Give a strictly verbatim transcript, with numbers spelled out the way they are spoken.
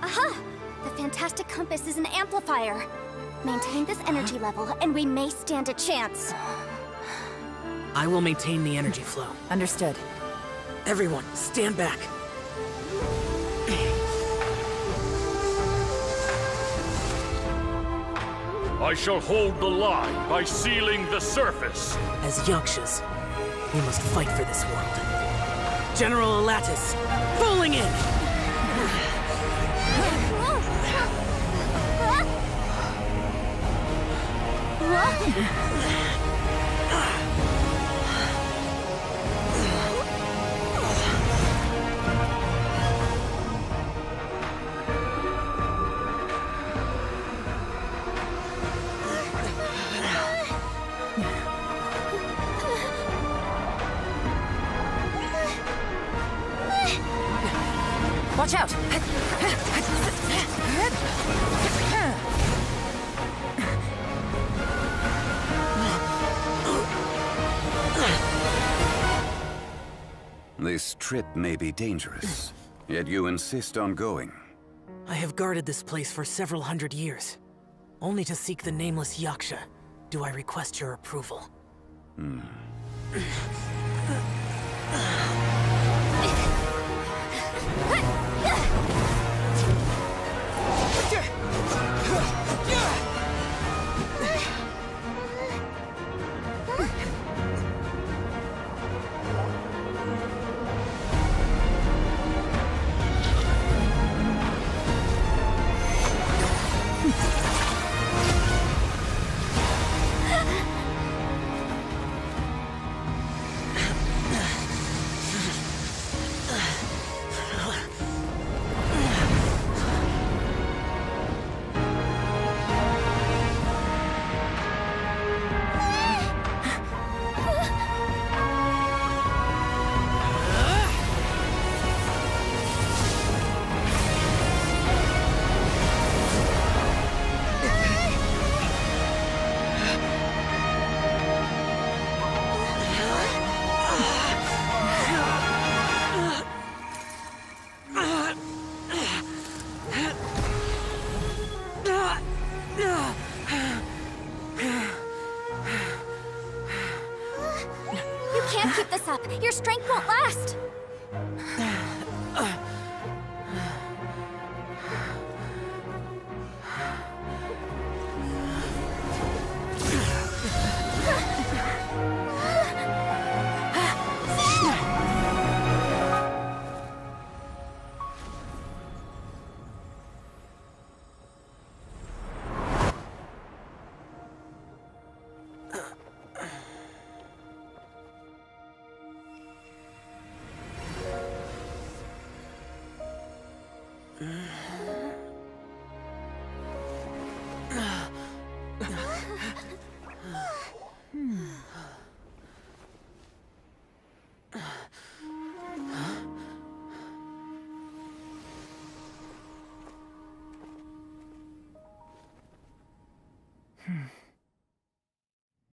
Aha! The Fantastic Compass is an amplifier. Maintain this energy level, and we may stand a chance. I will maintain the energy flow. Understood. Everyone, stand back. I shall hold the line by sealing the surface. As Yakshas, we must fight for this world. General Alatus, falling in! Watch out! This trip may be dangerous, yet you insist on going. I have guarded this place for several hundred years. Only to seek the nameless Yaksha do I request your approval. Hmm. Keep this up. Your strength won't last. Hmm.